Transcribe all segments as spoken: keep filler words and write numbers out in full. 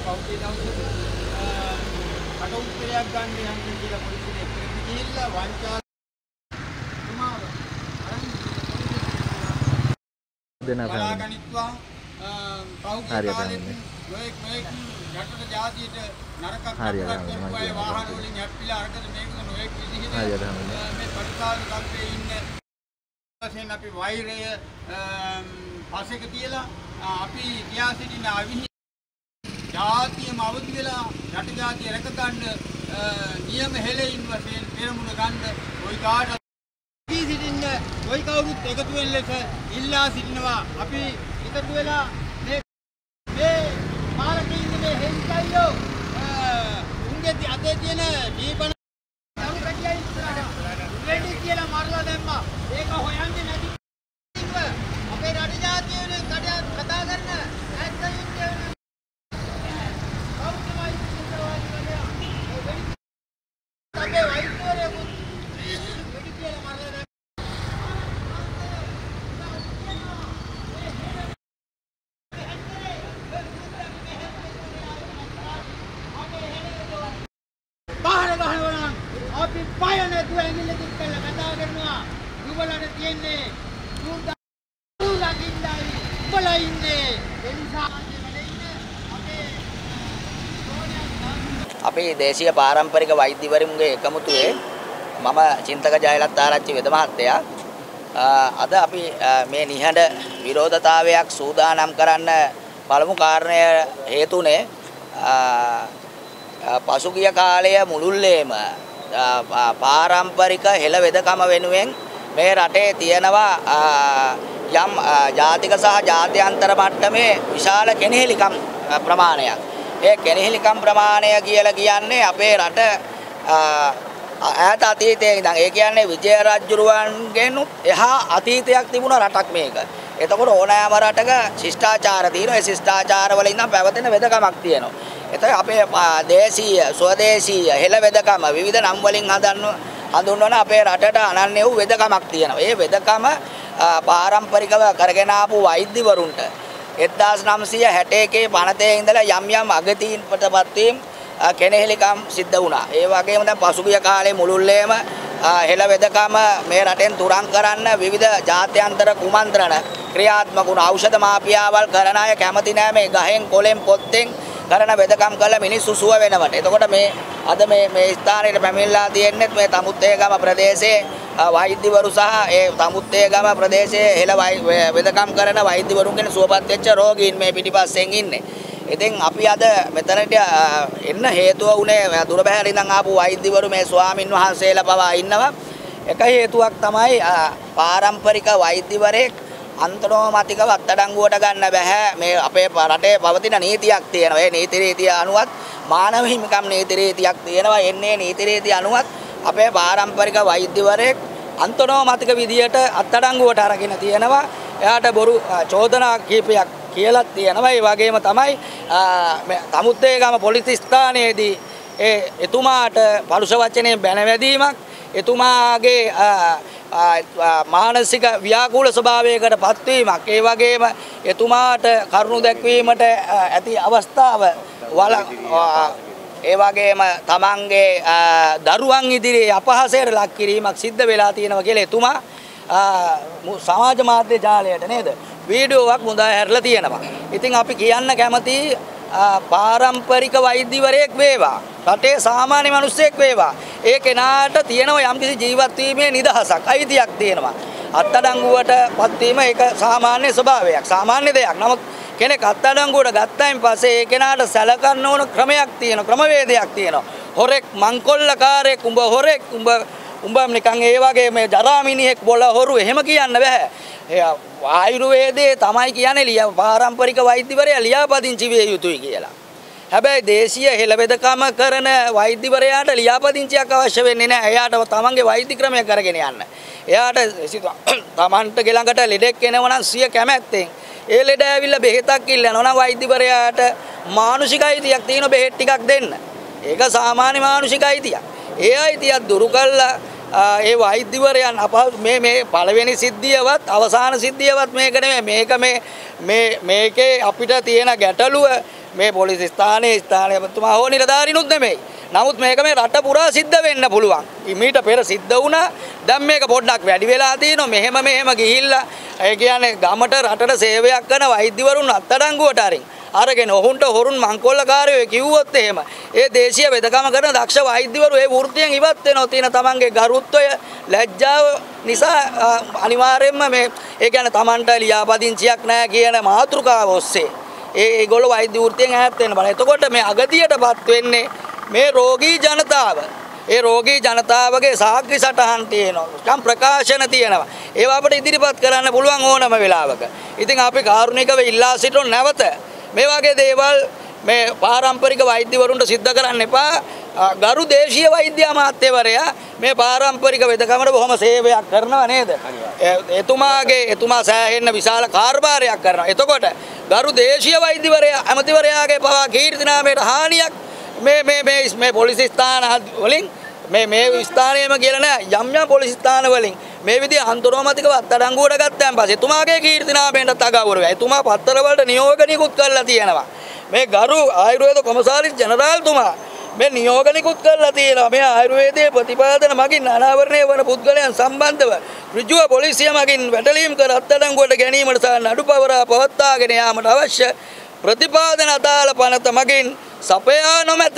පෞද්ගලික දවසක කට උත්තරයක් ගන්න යන්න කියලා පොලිසිය එක්කෙනෙක් ගිහිල්ලා වංචා තුමාව අරන් දෙන බලාගනිත්වා පෞද්ගලික කාලෙත් නොඑක් නොඑක් රටට ජාතියට නරකක් කරපුවායි වාහන වලින් හැප්පිලා අරකට මේකද නොඑක් විදිහට මේ පරිසාල කම්පේ ඉන්න වශයෙන් අපි වෛරය පසෙක තියලා අපි තියා සිටින අවිහි ජාතියම අවදි වෙලා රට ජාතිය රැක ගන්න නියම හෙළෙයින් වශයෙන් පෙරමුණ ගන්න ওই කාට අපි සිටින්න ওই කවුරුත් එකතු වෙන ලෙස ඉල්ලා සිටිනවා අපි එකතු වෙලා මේ මේ පාලකයින් මේ හෙන්කයියෝ උන්ගේ අතේ තියෙන දීපන නමු කැටියයි ඉස්සරහට රෙඩි කියලා මාරලා දැම්මා ඒක හොයන්නේ නැති අපේ රට ජාතිය වෙන කතා කරන ඇත්ත යුද්ධය අපි පය නැතුව ඇඟිල්ල දික් කරලා කතා කරනවා උඹලට තියෙන්නේ දුලා කින්දයි උඹලා ඉන්නේ ඒ නිසා අපි දේශීය පාරම්පරික වෛද්‍යවරුන්ගේ එකමුතුවේ මම චින්තක ජයලත් ආරච්චි වෙද මහත්තයා අද අපි මේ නිහඬ විරෝධතාවයක් සූදානම් කරන්න පළමු කාරණය හේතුනේ පසුගිය කාලය මුළුල්ලේම පාරම්පරික හෙළ වෙදකම වෙනුවෙන් මේ රටේ තියෙනවා යම් ජාතික සහ ජාත්‍යන්තර මට්ටමේ විශාල කෙනෙහිලිකම් ප්‍රමාණයක්. ඒ කෙනෙහිලිකම් ප්‍රමාණය කියලා කියන්නේ අපේ රට ඈත අතීතයේ ඉඳන් ඒ කියන්නේ විජය රජුරුවන්ගෙන් එහා අතීතයක් තිබුණ රටක් මේක. එතකොට ඕනෑම රටක ශිෂ්ටාචාර තියෙනවා. ඒ ශිෂ්ටාචාර වල ඉඳන් පැවතෙන වෙදකමක් තියෙනවා. එතකොට අපේ දේශීය ස්වදේශීය හෙළ වෙදකම විවිධ නම් වලින් හදන්න හඳුන්වන අපේ රටට අනන්‍ය වූ වෙදකමක් තියෙනවා. ඒ වෙදකම පාරම්පරිකව කරගෙන ආපු වෛද්‍යවරුන්ට එක්දාස් නවසිය හැට එකේ පනතේ ඉඳලා යම් යම් අගතීන් ප්‍රතිපත් වීම කෙනෙහිලිකම් සිද්ධ වුණා. ඒ වගේම දැන් පසුගිය කාලේ මුළුල්ලේම හෙළ වෙදකම මේ රටෙන් තුරන් කරන්න විවිධ ජාත්‍යන්තර කුමන්ත්‍රණ ක්‍රියාත්මක වුණා. ඖෂධ මාෆියාවල් කරන අය කැමති නැහැ මේ ගහෙන් කොලෙන් පොත්තෙන් කරන වෙදකම් කළ මිනිස්සු සුව වෙනවට. එතකොට මේ අද මේ මේ ස්ථානයේ පැමිණලා තියෙන්නේ මේ තමුත්තේගම ප්‍රදේශයේ වෛද්‍යවරු සහ ඒ තමුත්තේගම ප්‍රදේශයේ හෙළ වෙදකම් කරන වෛද්‍යවරුන්ගෙන් සුවපත් වෙච්ච රෝගීන් මේ පිටිපස්සෙන් ඉන්නේ. ඉතින් අපි අද මෙතනට එන්න හේතුව උනේ දුර බැහැර ඉඳන් ආපු වෛද්‍යවරු මේ ස්වාමින් වහන්සේලා පවා ඉන්නවා. එක හේතුවක් තමයි පාරම්පරික වෛද්‍යවරයෙක් අන්තරෝමතිකව අත්අඩංගුවට ගන්න බෑ. මේ අපේ රටේ පවතින නීතියක් තියෙනවා. ඒ නීති රීතිය අනුවත් මානව හිමිකම් නීති රීතියක් තියෙනවා. එන්නේ නීති රීතිය අනුවත් අපේ පාරම්පරික වෛද්‍යවරයෙක් අන්තරෝමතික විදියට අත්අඩංගුවට අරගෙන තියෙනවා. එයාට බොරු චෝදනා කීපයක් කියලා තියෙනවා. ඒ වගේම තමයි තමුත්තේගම පොලිස් ස්ථානයේදී ඒ එතුමාට පරුෂ වචනේ බැනවැදීමක් එතුමාගේ මානසික ව්‍යාකූල ස්වභාවයකට පත්වීමක් ඒ වගේම එතුමාට කරුණු දැක්වීමට ඇති අවස්ථාව වල ඒ වගේම තමන්ගේ දරුවන් ඉදිරියේ අපහාසයට ලක් කිරීමක් සිද්ධ වෙලා තියෙනවා කියලා එතුමා සමාජ මාධ්‍ය ජාලයට නේද වීඩියෝවක් මුදා හැරලා තියෙනවා. ඉතින් අපි කියන්න කැමති පාරම්පරික වෛද්‍යවරයෙක් වේවා රටේ සාමාන්‍ය මිනිස්සෙක් වේවා ඒ කෙනාට තියෙනවා යම්කිසි ජීවත් වීමේ නිදහසක් අයිතියක් තියෙනවා. අත්අඩංගුවට පත්වීම ඒක සාමාන්‍ය ස්වභාවයක් සාමාන්‍ය දෙයක්. නමුත් කෙනෙක් අත්අඩංගුවට ගත්තයින් පස්සේ ඒ කෙනාට සැලකන්න ඕන ක්‍රමයක් තියෙනවා ක්‍රමවේදයක් තියෙනවා. හොරෙක් මංකොල්ලකාරයෙක් උඹ හොරෙක් උඹ උඹ නිකන් ඒ වගේ මේ ජරා මිනිහෙක් බොල හොරු එහෙම කියන්න බෑ. ආයුර්වේදයේ තමයි කියන්නේ ලියා පාරම්පරික වෛද්‍යවරයා ලියාපදිංචි විය යුතුයි කියලා. හැබැයි දේශීය හෙළවෙදකම කරන වෛද්‍යවරයාට ලියාපදිංචියක් අවශ්‍ය වෙන්නේ නැහැ. එයාට තමන්ගේ වෛද්‍ය ක්‍රමය කරගෙන යන්න. එයාට තමන්ට ගෙළඟට ලෙඩෙක් එනවා නම් සිය කැමැත්තෙන් ඒ ලෙඩ ඇවිල්ලා බෙහෙතක් ඉල්ලනවා නම් වෛද්‍යවරයාට මානසික අයිතියක් තියෙන බෙහෙත් ටිකක් දෙන්න. ඒක සාමාන්‍ය මානසික අයිතියක්. ඒ අයිතිය දුරු කළා ඒ වෛද්‍යවරයන් අප මේ මේ පළවෙනි සිද්ධියවත් අවසාන සිද්ධියවත් මේක නෙමෙයි මේක මේ මේ මේකේ අපිට තියෙන ගැටලුව මේ පොලිස් ස්ථානයේ ස්ථානයතුමා හෝ නිලධාරීනුත් නෙමෙයි. නමුත් මේක මේ රට පුරා සිද්ධ වෙන්න පුළුවන්. මීට පෙර සිද්ධ වුණා. දැන් මේක පොඩ්ඩක් වැඩි වෙලා තියෙනවා. මෙහෙම මෙහෙම ගිහිල්ලා ඒ කියන්නේ ගමට රටට සේවයක් කරන වෛද්‍යවරුන් අත්අඩංගුවට අරින් අරගෙන ඔහුන්ට හොරුන් මංකොල්ලකාරයෝ කිව්වොත් එහෙම ඒ දේශීය වෙදකම කරන දක්ෂ වෛද්‍යවරු ඒ වෘත්තියෙන් ඉවත් වෙනවා. තියෙන තමන්ගේ ගරුත්වය ලැජ්ජාව නිසා අනිවාර්යයෙන්ම මේ ඒ කියන්නේ තමන්ට ලියාපදිංචියක් නැහැ කියන මාතෘකාව ඔස්සේ ඒ ඒගොල්ලෝ වෛද්‍ය වෘත්තියෙන් ඈත් වෙන්න බෑ. එතකොට මේ අගතියටපත් වෙන්නේ මේ රෝගී ජනතාව. ඒ රෝගී ජනතාවගේ සාක්ෂි සටහන් තියෙනවා. කම් ප්‍රකාශන තියෙනවා. ඒවා අපිට ඉදිරිපත් කරන්න පුළුවන් ඕනම වෙලාවක. ඉතින් අපි කාරුණිකව ඉල්ලා සිටින නැවත මේ වගේ දේවල් මේ පාරම්පරික වෛද්‍යවරුන්ට සිද්ධ කරන්න එපා. ගරු දේශීය වෛද්‍ය අමාත්‍යවරයා මේ පාරම්පරික වෙදකමට බොහොම සේවයක් කරනවා නේද? එතුමාගේ එතුමා සෑහෙන්න විශාල කාර්යභාරයක් කරනවා. එතකොට ගරු දේශීය වෛද්‍යවරයා ඇමතිවරයාගේ පවා කීර්ති නාමයට හානියක් මේ මේ මේ මේ පොලිස් ස්ථාන වලින් මේ මේ ස්ථානයේම කියලා නෑ යම් යම් පොලිස් ස්ථාන වලින් මේ විදිහ අන්තරෝමතිකව අත්අඩංගුවට ගත්තාන් පස්සේ එතුමාගේ කීර්ති නාමයෙන් තගවුරු වෙයි. එතුමා පත්තර වලට නියෝග නිකුත් කරලා තියෙනවා. මේ ගරු ආයුර්වේද කොමසාරිස් ජෙනරාල්තුමා මේ නියෝග නිකුත් කරලා තියෙනවා. මේ ආයුර්වේදයේ ප්‍රතිපාදන මගින් අනාවරණය වන පුද්ගලයන් සම්බන්ධව ඍජුව පොලිසිය මගින් වැටලීම් කර අත්අඩංගුවට ගැනීමට සහ නඩු පවරා පවත්වාගෙන යාමට අවශ්‍ය ප්‍රතිපාදන අදාළ පනත මගින් සපයා නොමැත.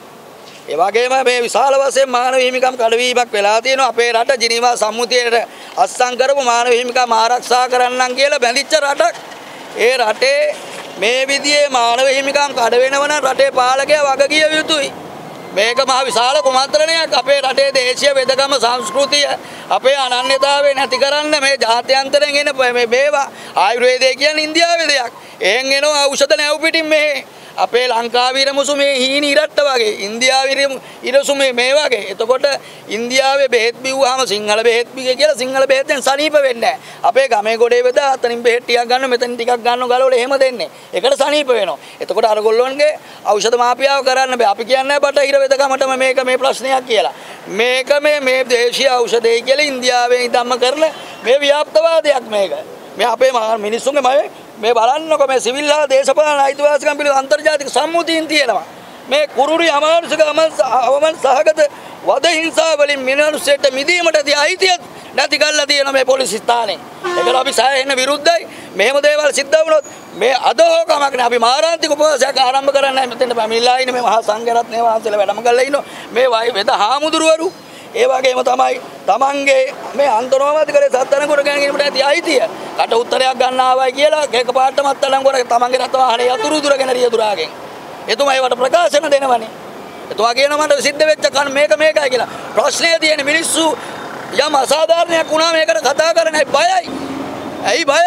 ඒ වගේම මේ විශාල වශයෙන් මානව හිමිකම් කඩවීමක් වෙලා තියෙනවා. අපේ රට ජිනීවා සම්මුතියට අත්සන් කරපු මානව හිමිකම් ආරක්ෂා කරන්නම් කියලා බැඳිච්ච රටක්. ඒ රටේ මේ විදිහේ මානව හිමිකම් කඩ වෙනවනම් රටේ පාලකයා වගකිය යුතුයි. මේක මහ විශාල කුමන්ත්‍රණයක් අපේ රටේ දේශීය වෙදකම සංස්කෘතිය අපේ අනන්‍යතාවය නැති කරන්න මේ ජාත්‍යන්තරයෙන් එන මේ මේවා ආයුර්වේදය කියන්නේ ඉන්දියාවේ දෙයක්. එහෙන් එනවා ඖෂධ නැව් පිටින් මෙහෙ අපේ ලංකාවේ ඉරමුසු මේ හීනි ඉරට්ට වගේ ඉන්දියාවේ ඉරසු මේ මේ වගේ. එතකොට ඉන්දියාවේ බෙහෙත් බිව්වහම සිංහල බෙහෙත් බිගේ කියලා සිංහල බෙහෙතෙන් සනීප වෙන්නේ නැහැ. අපේ ගමේ ගොඩේ වෙද අතනින් බෙහෙත් ටිකක් ගන්න මෙතන ටිකක් ගන්නව ගලවල එහෙම දෙන්නේ. ඒකට සනීප වෙනවා. එතකොට අරගොල්ලෝන්ගේ ඖෂධ මාපියාව කරන්න බෑ. අපි කියන්නේ බටහිර වෙදකමටම මේක මේ ප්‍රශ්නයක් කියලා. මේක මේ මේ දේශීය ඖෂධය කියලා ඉන්දියාවේ ඉඳන්ම කරන මේ ව්‍යාප්තවාදයක් මේක. මේ අපේ මිනිස්සුන්ගේ මම මේ බලන්නකො මේ සිවිල් හා දේශපාලන අයිතිවාසිකම් පිළිබඳ අන්තර්ජාතික සම්මුතියින් තියෙනවා. මේ කුරුරි අමානුෂික අවමන් සහගත වද හිංසා වලින් මිනිස්සුන්ට මිදීමට දී අයිතිය නැති කරලා තියෙන මේ පොලිස් ස්ථානේ. ඒකට අපි සෑහෙන විරුද්ධයි. මෙහෙම දේවල් සිද්ධ වුණොත් මේ අදහෝකමක් නේ අපි මාරාන්තික උපවාසයක් ආරම්භ කරන්නයි මෙතෙන්ට පැමිණලා ඉන්නේ මේ මහා සංඝරත්නයේ වහන්සේලා වැඩම කරලා ඉන්නවා. මේ වෙද හාමුදුරුවරු ඒ වගේම තමයි තමන්ගේ මේ අන්තරෝමතිකලේ සත්තරනකොට ගැනීමට ඇති අයිතිය. කට උත්තරයක් ගන්න ආවයි කියලා එකපාරටම අත්අඩංගුවට තමන්ගේ රට වාහනේ යතුරු දුරගෙන රියදුරාගෙන්. එතුමා ඒවට ප්‍රකාශන දෙනවනේ. එතුමා කියනවා මට සිද්ධ වෙච්ච කන් මේක මේකයි කියලා. ප්‍රශ්නේ තියෙන මිනිස්සු යම් අසාධාරණයක් වුණා මේකට කතා කරන්නයි බයයි. ඇයි බය?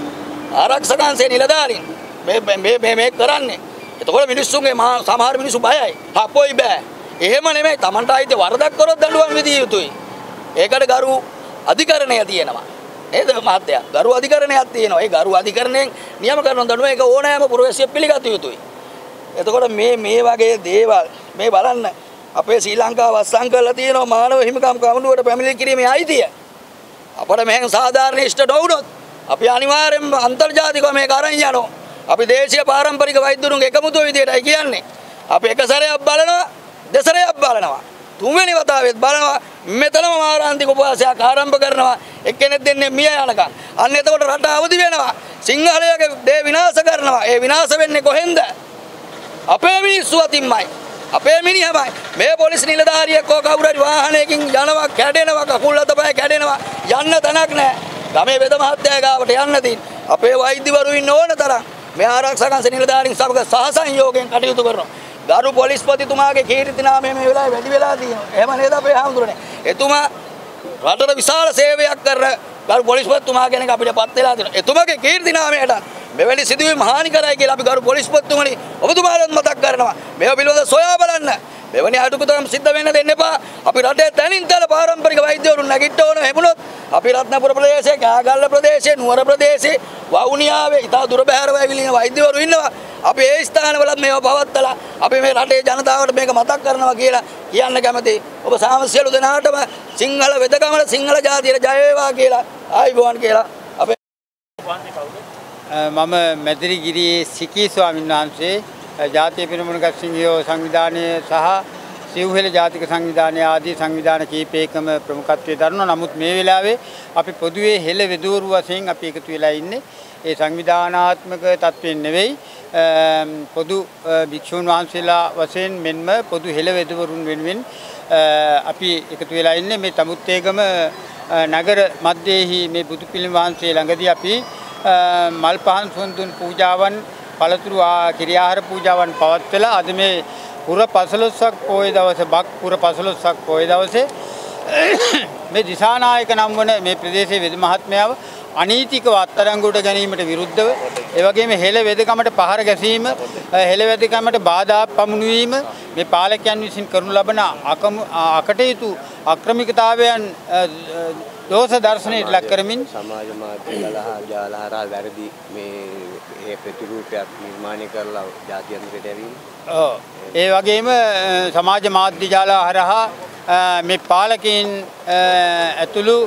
ආරක්ෂකයන්සේ නිලධාරීන් මේ මේ මේ මේ කරන්නේ. එතකොට මිනිස්සුන්ගේ සමහර මිනිස්සු බයයි. හපොයි බෑ. එහෙම නෙමෙයි Tamanට ආයිත් වරදක් කරොත් දඬුවම් විදිය යුතුයි. ඒකට ගරු අධිකරණය තියෙනවා. නේද මහත්තයා? ගරු අධිකරණයක් තියෙනවා. ඒ ගරු අධිකරණයෙන් නියම කරන දඬුවම ඒක ඕනෑම පුරවැසියෙක් පිළිගත යුතුයි. එතකොට මේ මේ වගේ දේවල් මේ බලන්න අපේ ශ්‍රී ලංකාව අත්සන් කරලා තියෙනවා මානව හිමිකම් කමිටුවට පැමිණිලි කිරීමේ අයිතිය. අපට මෙහෙන් සාධාරණ ඉෂ්ට නොවුනොත් අපි අනිවාර්යෙන්ම අන්තර්ජාතිකව මේක අරන් යනවා. අපි දේශීය පාරම්පරික වෛද්‍යවරුන්ගේ එකමුතුව විදියටයි කියන්නේ. අපි එක සැරයක් බලනවා දෙසරයක් බලනවා තුන්වෙනි වතාවෙත් බලනවා මෙතනම මාරාන්තික උපවාසයක් ආරම්භ කරනවා එක්කෙනෙක් දෙන්නේ මිය යනකම් අන්න එතකොට රට අවදි වෙනවා සිංහලයේ දේ විනාශ කරනවා ඒ විනාශ වෙන්නේ කොහෙන්ද අපේ මිනිස්සු අතින්මයි අපේ මිනිහමයි මේ පොලිස් නිලධාරියෙක් කෝ කවුරු හරි වාහනයකින් යනවා කැඩෙනවා කකුල් අතපය කැඩෙනවා යන්න තැනක් නැහැ ගමේ වෙද මහත්තයා ගාවට යන්න තියෙන අපේ වෛද්‍යවරු ඉන්න ඕන තරම් මේ ආරක්ෂකයන් නිලධාරීන් සමග සහසංයෝගයෙන් කටයුතු කරනවා ගරු පොලිස්පතිතුමාගේ කීර්ති නාමය මේ වෙලාවේ වැඩි වෙලා තියෙනවා. එහෙම නේද අපේ හාමුදුරනේ? එතුමා රටට විශාල සේවයක් කරන ගරු පොලිස්පතිතුමා කෙනෙක් අපිට පත් වෙලා තියෙනවා. එතුමාගේ කීර්ති නාමයට මෙවැනි සිදුවීම් හානි කරයි කියලා අපි ගරු පොලිස්පතිතුමනි ඔබතුමාලත් මතක් කරනවා. මේව පිළිබඳව සොයා බලන්න. මෙවැනි අඩුකුතරම් සිද්ධ වෙන්න දෙන්න එපා. අපි රටේ තනින් තල පාරම්පරික වෛද්‍යවරු නැගිට ඕන හැමුණොත් අපි රත්නපුර ප්‍රදේශයේ, කෑගල්ල ප්‍රදේශයේ, නුවර ප්‍රදේශයේ, වවුනියාවේ ඉතා දුර බැහැරව ඇවිලින වෛද්‍යවරු ඉන්නවා. අපි ඒ ස්ථානවලත් මේව පවත්තලා අපි මේ රටේ ජනතාවට මේක මතක් කරනවා කියලා කියන්න කැමතියි. ඔබ සාම සියලු දෙනාටම සිංහල වෙදකමට සිංහල ජාතියට ජය වේවා කියලා ආයුබෝවන් කියලා අපේ මම මැදිරිගිරියේ සිකී ස්වාමීන් වහන්සේ ජාතිය පිරිමුණු සිංහයෝ සංවිධානයේ සහ සිව්හෙළ ජාතික සංවිධානය ආදී සංවිධාන කීපයකම ප්‍රමුඛත්වයේ දරනවා. නමුත් මේ වෙලාවේ අපි පොදුවේ හෙළ වෙදවරු වශයෙන් අපි එකතු වෙලා ඉන්නේ. ඒ සංවිධානාත්මක තත්ත්වෙන් නෙවෙයි පොදු භික්ෂුන් වහන්සේලා වශයෙන් මෙන්ම පොදු හෙළ වෙදවරුන් වෙනුවෙන් අපි එකතු වෙලා ඉන්නේ. මේ තමුත්තේගම නගර මැදෙහි මේ බුදු පිළිම වහන්සේ ළඟදී අපි මල් පහන් සුන්දුන් පූජාවන් පළතුරු කිරියාහාර පූජාවන් පවත්වලා අද මේ පුර පසළොස්වක පොය දවසේ බක් පුර පසළොස්වක පොය දවසේ මේ දිසානායක නම් වන මේ ප්‍රදේශයේ වෙද මහත්මයාව අනීතිකව අත්අඩංගුවට ගැනීමට විරුද්ධව ඒ වගේම හෙළ වෙදකමට පහර ගැසීම හෙළ වෙදකමට බාධා පමුණුවීම මේ පාලකයන් විසින් කරනු ලබන අකටයුතු අක්‍රමිකතාවයන් දෝෂ දර්ශනයට ලක් කරමින් සමාජ මාධ්‍යවල ජාලහරා වැරදි මේ ඒ ප්‍රතිරූපයක් නිර්මාණය කරලා ජාත්‍යන්තරයට ඇවිත් ඔව් ඒ වගේම සමාජ මාධ්‍ය ජාල හරහා මේ පාලකයන් ඇතුළු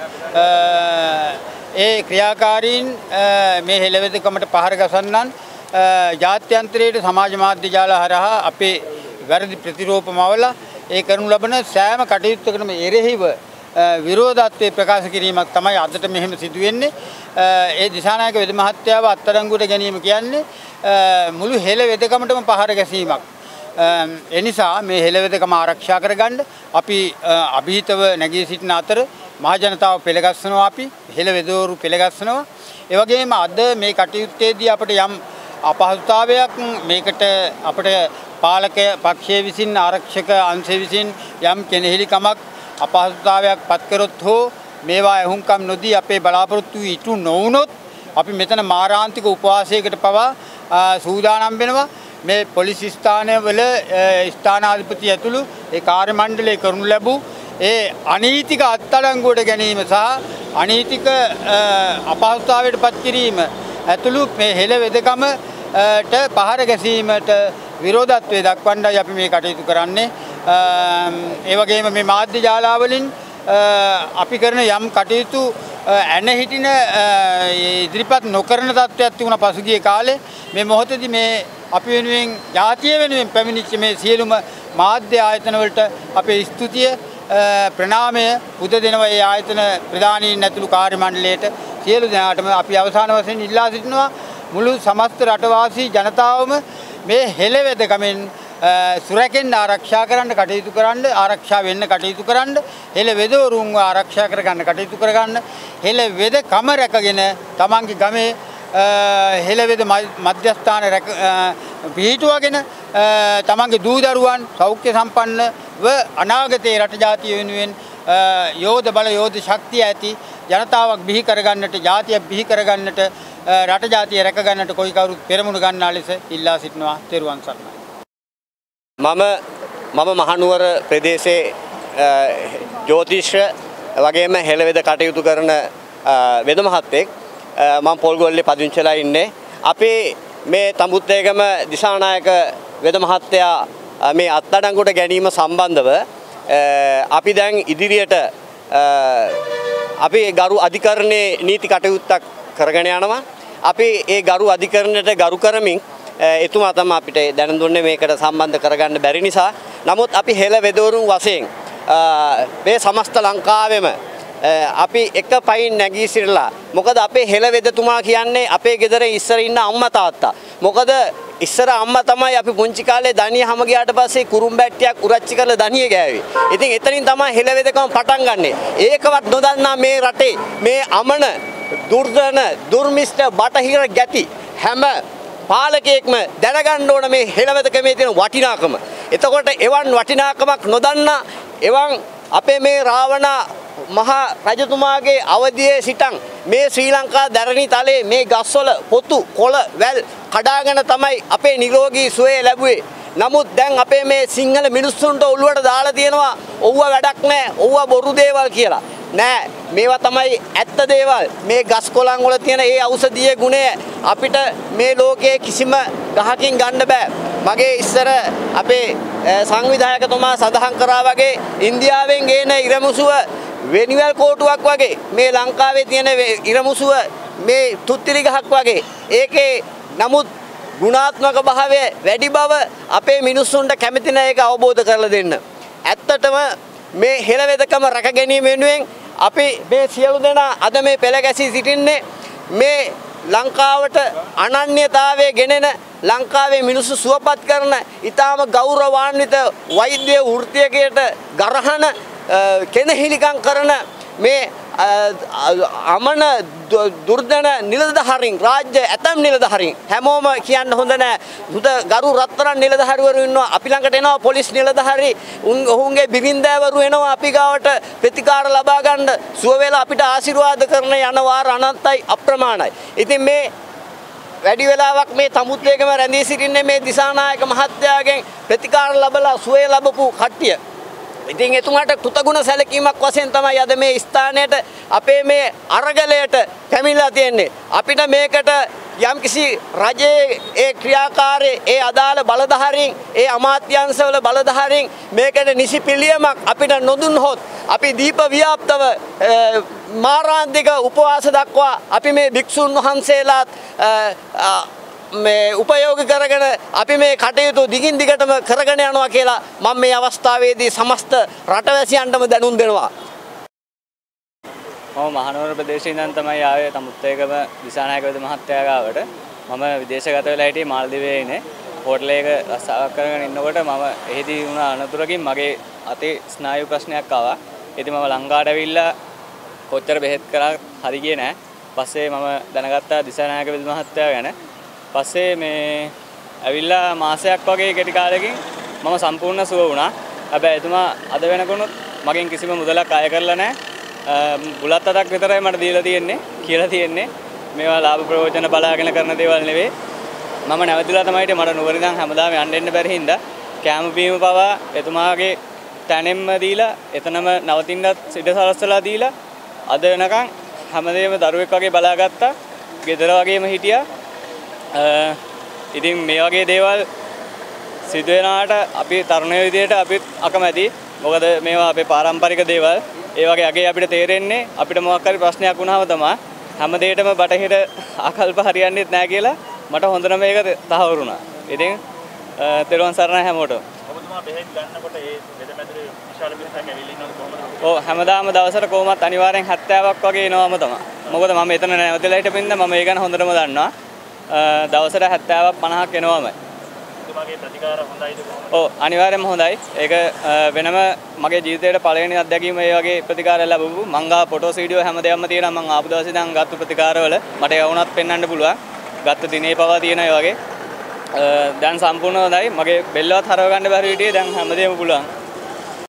ඒ ක්‍රියාකාරීන් මේ හෙළවෙදකමට පහර ගසන්නන් ජාත්‍යන්තරයේ සමාජ මාධ්‍ය ජාල හරහා අපේ වැරදි ප්‍රතිරූපමවල ඒ කරනු ලබන සෑම කටයුත්තකටම එරෙහිව විරෝධත්වයේ ප්‍රකාශ කිරීමක් තමයි අදට මෙහෙම සිදු වෙන්නේ. ඒ දිසානායක වෙද මහත්තයාව අත්අඩංගුවට ගැනීම කියන්නේ මුළු හෙළ වෙදකමටම පහර ගැසීමක්. ඒ නිසා මේ හෙළ වෙදකම ආරක්ෂා කරගන්න අපි අභීතව නැගී සිටින අතර මහ ජනතාව පෙළගස්සනවා. අපි හෙළ වෙදවරු පෙළගස්සනවා. ඒ වගේම අද මේ කටයුත්තේදී අපිට යම් අපහසුතාවයක් මේකට අපිට පාලක පක්ෂයේ විසින් ආරක්ෂක අංශය විසින් යම් කෙනෙහිලිකමක් අපහසුතාවයක් පත් කරොත් හෝ මේවා එහුම්කම් නොදී අපේ බලාපොරොත්තු ඉටු නොවුනොත් අපි මෙතන මාරාන්තික උපවාසයකට පවා සූදානම් වෙනවා. මේ පොලිස් ස්ථානවල ස්ථානාධිපති ඇතුළු ඒ කාර්ය මණ්ඩලය කරනු ලැබූ ඒ අනීතික අත්අඩංගුවට ගැනීම සහ අනීතික අපහසුතාවයට පත් කිරීම ඇතුළු මේ හෙළ වෙදකමට පහර ගැසීමට විරෝධත්වයේ දක්වන්නයි අපි මේ කටයුතු කරන්නේ. ඒ වගේම මේ මාධ්‍ය ජාලාවලින් අපි කරන යම් කටයුතු ඇන හිටින ඉදිරිපත් නොකරන තත්ත්වයක් තිබුණා පසුගිය කාලේ. මේ මොහොතේදී මේ අපි වෙනුවෙන් ජාතිය වෙනුවෙන් පැමිණිච්ච මේ සියලුම මාධ්‍ය ආයතන වලට අපේ ස්තුතිය ප්‍රණාමය පුද දෙනවා. ඒ ආයතන ප්‍රධානීන් ඇතුළු කාර්ය මණ්ඩලයට සියලු දෙනාටම අපි අවසාන වශයෙන් ඉල්ලා සිටිනවා මුළු සමස්ත රටවාසී ජනතාවම මේ හෙළ වෙදකමෙන් සුරැකෙන්න ආරක්ෂා කරන්න කටයුතු කරන්න ආරක්ෂා වෙන්න කටයුතු කරන්න හෙළ වෙදවරුන්ව ආරක්ෂා කරගන්න කටයුතු කරගන්න හෙළ වෙදකම රැකගෙන තමන්ගේ ගමේ හෙළ වෙද මධ්‍යස්ථාන පිහිටුවගෙන තමන්ගේ දූ දරුවන් සෞඛ්‍ය සම්පන්නව අනාගතයේ රට ජාතිය වෙනුවෙන් යෝධ බල යෝධ ශක්තිය ඇති ජනතාවක් බිහි කරගන්නට ජාතියක් බිහි කරගන්නට රට ජාතිය රැක ගන්නට කොයි කවුරුත් පෙරමුණු ගන්නා ලෙස ඉල්ලා සිටිනවා. තෙරුවන් සරණයි. මම මම මහනුවර ප්‍රදේශයේ ජ්‍යොතිෂ වගේම හෙළ වෙද කටයුතු කරන වෙද මහත්තයෙක්. මම පොල්ගොල්ලේ පදිංචිලා ඉන්නේ. අපේ මේ තඹුත්තේගම දිසානායක වෙද මහත්තයා මේ අත්අඩංගුවට ගැනීම සම්බන්ධව අපි දැන් ඉදිරියට අපි ගරු අධිකරණයේ නීති කටයුත්තක් කරගෙන යනවා. අපි ඒ ගරු අධිකරණයට ගරු කරමින් එතුමා තමයි අපිට දැනුම් දුන්නේ මේකට සම්බන්ධ කරගන්න බැරි නිසා. නමුත් අපි හෙළ වෙදවරුන් වශයෙන් මේ සමස්ත ලංකාවෙම අපි එක පයින් නැගී සිටලා මොකද අපේ හෙළ වෙදතුමා කියන්නේ අපේ ගෙදර ඉස්සර ඉන්න අම්මා තාත්තා. මොකද ඉස්සර අම්මා තමයි අපි පුංචි කාලේ දණිය හැම ගියාට පස්සේ කුරුම්බැට්ටියක් උරච්චි කරලා දණිය ගෑවේ. ඉතින් එතනින් තමයි හෙළ වෙදකම පටන් ගන්නෙ. ඒකවත් නොදන්නා මේ රටේ මේ අමන දුර්ධන දුර්මිෂ්ඨ බටහිර ගැති හැම පාලකයෙක්ම දැනගන්න ඕන මේ හෙළ වෙදකමේ තියෙන වටිනාකම. එතකොට එවන් වටිනාකමක් නොදන්නා එවන් අපේ මේ රාවණ මහා රජතුමාගේ අවදියේ සිටන් මේ ශ්‍රී ලංකා දැරණි තලයේ මේ ගස්වල පොතු කොළ වැල් කඩාගෙන තමයි අපේ නිරෝගී සුවය ලැබුවේ. නමුත් දැන් අපේ මේ සිංහල මිනිස්සුන්ට ඔළුවට දාලා තියෙනවා ඔව්ව වැඩක් නැහැ ඔව්ව බොරු දේවල් කියලා. නෑ මේවා තමයි ඇත්ත දේවල්. මේ ගස් කොළන් වල තියෙන ඒ ඖෂධීය ගුණය අපිට මේ ලෝකයේ කිසිම ගහකින් ගන්න බෑ. මගේ ඉස්සර අපේ සංවිධායකතුමා සඳහන් කරා වගේ ඉන්දියාවෙන් ගේන ඉරමුසුව වෙනිවැල් කෝටුවක් වගේ මේ ලංකාවේ තියෙන ඉරමුසුව මේ තුත්තිරි ගහක් වගේ. ඒකේ නමුත් ගුණාත්මක භාවය වැඩි බව අපේ මිනිස්සුන්ට කැමති නැහැ ඒක අවබෝධ කරලා දෙන්න. ඇත්තටම මේ හෙළවෙදකම රැක ගැනීම වෙනුවෙන් අපි මේ සියලු දෙනා අද මේ පෙළ ගැසී සිටින්නේ මේ ලංකාවට අනන්‍යතාවය ගෙනෙන ලංකාවේ මිනිස්සු සුවපත් කරන ඊටාම ගෞරවාන්විත වෛද්‍ය වෘත්තියකට ගරහන කෙනහිලිකම් කරන මේ අමන දුර්දන නිලධාරීන් රාජ්‍ය ඇතම් නිලධාරීන් හැමෝම කියන්න හොඳ නැහැ. මුද ගරු රත්තරන් නිලධාරීවරු ඉන්නවා. අපි ළඟට එනවා පොලිස් නිලධාරී. ඔවුන්ගේ බිරින්දෑවරු එනවා අපි ගාවට ප්‍රතිකාර ලබා ගන්න සුව වේලා අපිට ආශිර්වාද කරන යන වාර අනන්තයි අප්‍රමාණයි. ඉතින් මේ වැඩි වෙලාවක් මේ තමුද්දේකම රැඳී සිටින්නේ මේ දිසානායක මහත්තයාගෙන් ප්‍රතිකාර ලැබලා සුවේ ලැබපු කට්ටිය. ඉතින් එතුමාට කෘතගුණ සැලකීමක් වශයෙන් තමයි අද මේ ස්ථානයට අපේ මේ අරගලයට පැමිණලා තියෙන්නේ. අපිට මේකට යම්කිසි රජයේ ඒ ක්‍රියාකාරී ඒ අදාළ බලධාරීන් ඒ අමාත්‍යාංශවල බලධාරීන් මේකට නිසි පිළියමක් අපිට නොදුන්නොත් අපි දීප ව්‍යාප්තව මාරාන්තික උපවාස දක්වා අපි මේ භික්ෂුන් වහන්සේලාත් මේ උපයෝගී කරගෙන අපි මේ කටයුතු දිගින් දිගටම කරගෙන යනවා කියලා මම මේ අවස්ථාවේදී සමස්ත රටවැසියන්ටම දැනුම් දෙනවා. මම මහනුවර ප්‍රදේශයේ ඉඳන් තමයි ආවේ තමුත්තේකම දිසානායක වේද මහත්තයා ගාවට. මම විදේශගත වෙලා හිටියේ මාල්දිවයේ ඉන්නේ. හෝටල් එක රස්සාවක් කරගෙන ඉන්නකොට මම එහිදී වුණ අනතුරකින් මගේ අතේ ස්නායු ප්‍රශ්නයක් ආවා. ඉතින් මම ලංකාවට ඇවිල්ලා කොච්චර බෙහෙත් කරා හරි ගියේ නැහැ. පස්සේ මම දැනගත්තා දිසානායක වේද මහත්තයා ගැන. පස්සේ මේ ඇවිල්ලා මාසයක් වගේ කෙටි කාලෙකින් මම සම්පූර්ණ සුව වුණා. හැබැයි එතුමා අද වෙනකොනුත් මගෙන් කිසිම මුදලක් අය කරලා නැහැ. බුලත් අතක් විතරයි මට දීලා තියෙන්නේ කියලා තියෙන්නේ. මේවා ලාභ ප්‍රයෝජන බලාගෙන කරන දේවල් නෙවෙයි. මම නැවතිලා තමයි හිටියේ. මට නුවර ඉඳන් හැමදාම යන්න එන්න බැරි හින්දා කැම බීම පවා එතුමාගේ තැනෙම්ම දීලා එතනම නවතින්නත් ඉඩ සලස්සලා දීලා අද වෙනකන් හැමදේම දරුවෙක් වගේ බලාගත්තා. ගෙදර වගේම හිටියා. ඉතින් මේ වගේ දේවල් සිදු වෙනාට අපි තරුණයෝ විදියට අපිත් අකමැති. මොකද මේවා අපේ පාරම්පරික දේවල්. ඒ වගේ අගේ අපිට තේරෙන්නේ අපිට මොකක් හරි ප්‍රශ්නයක් වුණාම තමයි හැම දෙයකම බටහිර ආකල්ප හරියන්නේ නැහැ කියලා මට හොඳට මේක තහවුරු වුණා. ඉතින් තෙරුවන් සරණයි හැමෝටම. ඔබතුමා බෙහෙත් ගන්නකොට ඒ වෙදමැදුරේ විශාල පිරිසක් ඇවිල්ලා ඉන්නවද කොහොමද? ඔව් හැමදාම දවසට කොහොමත් අනිවාර්යෙන් හැත්තෑවක් වගේ එනවම තමයි. මොකද මම එතන නැවතලා හිටපින්ද මම ඒ ගැන හොඳටම දන්නවා. දවසට හැත්තෑවක් පනහක් එනවමයි. ඔබතුමාගේ ප්‍රතිකාර හොඳයිද කොහොමද? ඔව් අනිවාර්යෙන්ම හොඳයි. ඒක වෙනම මගේ ජීවිතේට පළවෙනි අත්දැකීම ඒ වගේ ප්‍රතිකාර ලැබුණු මං ගා ෆොටෝස් වීඩියෝ හැමදේම තියෙනවා. මං ආපු දවසේ ඉඳන් ගත්ත ප්‍රතිකාරවල මට ඒ වුණත් පෙන්වන්න පුළුවන්. ගත්ත දිනේ පවා තියෙන ඒ වගේ. දැන් සම්පූර්ණ හොඳයි. මගේ බෙල්ලවත් හරව ගන්න බැරි විදිහේ දැන් හැමදේම පුළුවන්.